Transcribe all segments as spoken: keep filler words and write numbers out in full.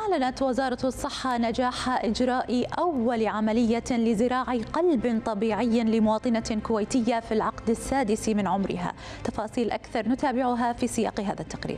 أعلنت وزارة الصحة نجاح إجراء أول عملية لزراعة قلب طبيعي لمواطنة كويتية في العقد السادس من عمرها. تفاصيل أكثر نتابعها في سياق هذا التقرير.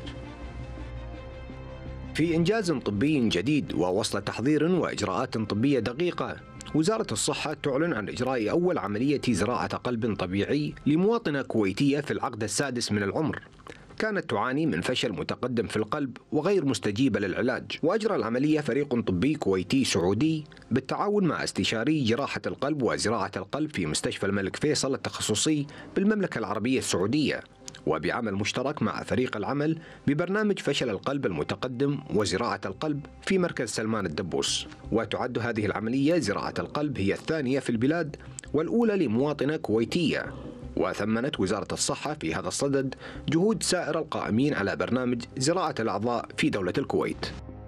في إنجاز طبي جديد ووصل تحضير وإجراءات طبية دقيقة، وزارة الصحة تعلن عن إجراء أول عملية زراعة قلب طبيعي لمواطنة كويتية في العقد السادس من العمر. كانت تعاني من فشل متقدم في القلب وغير مستجيبة للعلاج، وأجرى العملية فريق طبي كويتي سعودي بالتعاون مع استشاري جراحة القلب وزراعة القلب في مستشفى الملك فيصل التخصصي بالمملكة العربية السعودية، وبعمل مشترك مع فريق العمل ببرنامج فشل القلب المتقدم وزراعة القلب في مركز سلمان الدبوس. وتعد هذه العملية زراعة القلب هي الثانية في البلاد والأولى لمواطنة كويتية. وثمنت وزارة الصحة في هذا الصدد جهود سائر القائمين على برنامج زراعة الأعضاء في دولة الكويت.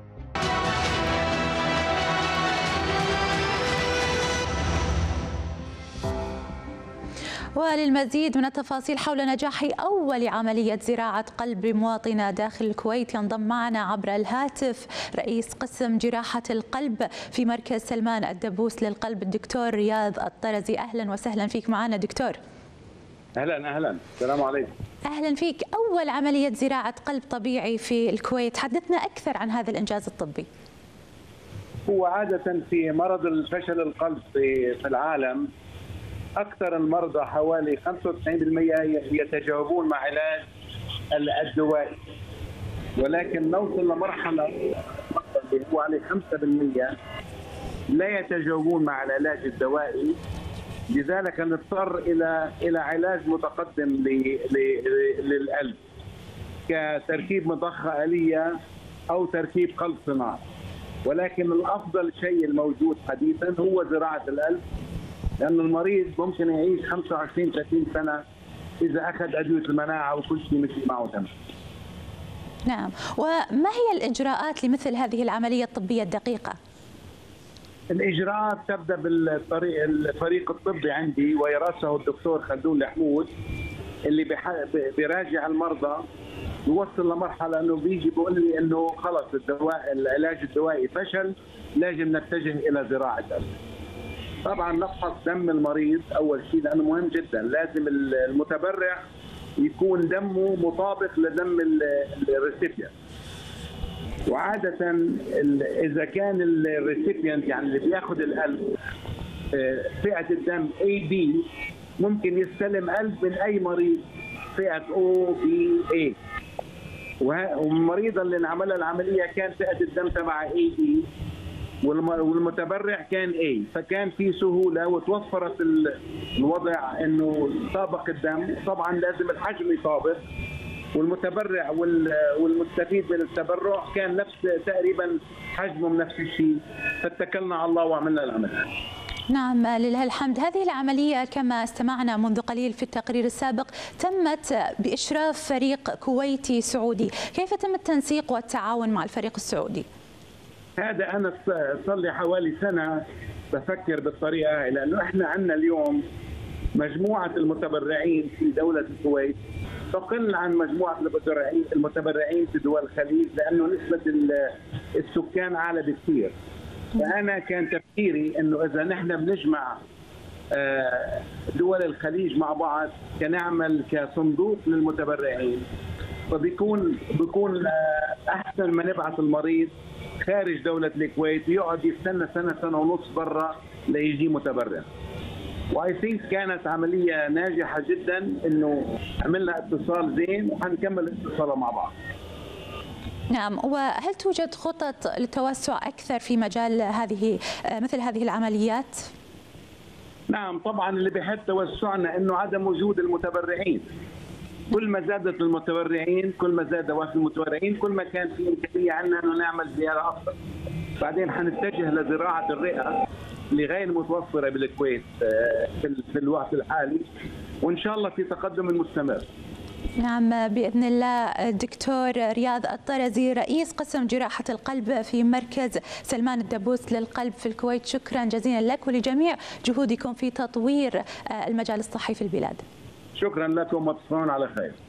وللمزيد من التفاصيل حول نجاح أول عملية زراعة قلب مواطنة داخل الكويت ينضم معنا عبر الهاتف رئيس قسم جراحة القلب في مركز سلمان الدبوس للقلب الدكتور رياض الطرزي. أهلا وسهلا فيك معنا دكتور. أهلا أهلا، السلام عليكم. أهلا فيك. أول عملية زراعة قلب طبيعي في الكويت، حدثنا أكثر عن هذا الإنجاز الطبي. هو عادة في مرض الفشل القلب في العالم أكثر المرضى حوالي خمسة وتسعين بالمئة يتجاوبون مع علاج الدوائي، ولكن نوصل لمرحلة اللي هو عليه خمسة بالمئة لا يتجاوبون مع العلاج الدوائي، لذلك نضطر إلى إلى علاج متقدم للقلب كتركيب مضخة آلية أو تركيب قلب صناعي. ولكن الأفضل شيء الموجود حديثا هو زراعة القلب، لأن المريض ممكن يعيش خمسة وعشرين ثلاثين سنة إذا أخذ أدوية المناعة وكل شيء مشي معه تمام. نعم، وما هي الإجراءات لمثل هذه العملية الطبية الدقيقة؟ الإجراءات تبدأ بالطريق الفريق الطبي عندي ويرأسه الدكتور خلدون الحمود اللي بيراجع المرضى، يوصل لمرحلة إنه بيجي بيقول لي إنه خلص الدواء العلاج الدوائي فشل، لازم نتجه إلى زراعة قلب. طبعا نفحص دم المريض اول شيء لانه مهم جدا، لازم المتبرع يكون دمه مطابق لدم الريسيبيانت. وعاده اذا كان الريسيبيانت يعني اللي بياخذ القلب فئه الدم اي بي ممكن يستلم قلب من اي مريض فئه او بي اي، والمريضه اللي انعملها العمليه كان فئه الدم تبع اي بي والمتبرع كان اي، فكان في سهوله وتوفرت الوضع انه يطابق الدم. طبعا لازم الحجم يطابق، والمتبرع والمستفيد من التبرع كان نفس تقريبا حجمهم نفس الشيء، فاتكلنا على الله وعملنا العمليه. نعم لله الحمد. هذه العملية كما استمعنا منذ قليل في التقرير السابق تمت بإشراف فريق كويتي سعودي، كيف تم التنسيق والتعاون مع الفريق السعودي؟ هذا أنا صار لي حوالي سنة بفكر بالطريقة، لأنه إحنا عندنا اليوم مجموعة المتبرعين في دولة الكويت تقل عن مجموعة المتبرعين المتبرعين في دول الخليج، لأنه نسبة السكان أعلى بكثير. فأنا كان تفكيري إنه إذا نحن بنجمع دول الخليج مع بعض كنعمل كصندوق للمتبرعين، فبيكون بيكون أحسن ما نبعث المريض خارج دولة الكويت يقعد يستنى سنة سنة ونص برا ليجي متبرع. واي ثينك كانت عملية ناجحة جدا، انه عملنا اتصال زين وحنكمل اتصاله مع بعض. نعم، وهل توجد خطط للتوسع أكثر في مجال هذه مثل هذه العمليات؟ نعم طبعا، اللي بحث توسعنا انه عدم وجود المتبرعين. كل ما زادت المتبرعين كل ما زاد وفد المتبرعين كل ما كان في امكانيه عندنا انه نعمل زياره افضل. بعدين حنتجه لزراعه الرئه اللي غير متوفره بالكويت في الوقت الحالي، وان شاء الله في تقدم مستمر. نعم بإذن الله. الدكتور رياض الطرزي رئيس قسم جراحة القلب في مركز سلمان الدبوس للقلب في الكويت، شكرا جزيلا لك ولجميع جهودكم في تطوير المجال الصحي في البلاد. شكرا لكم وتصبحون على خير.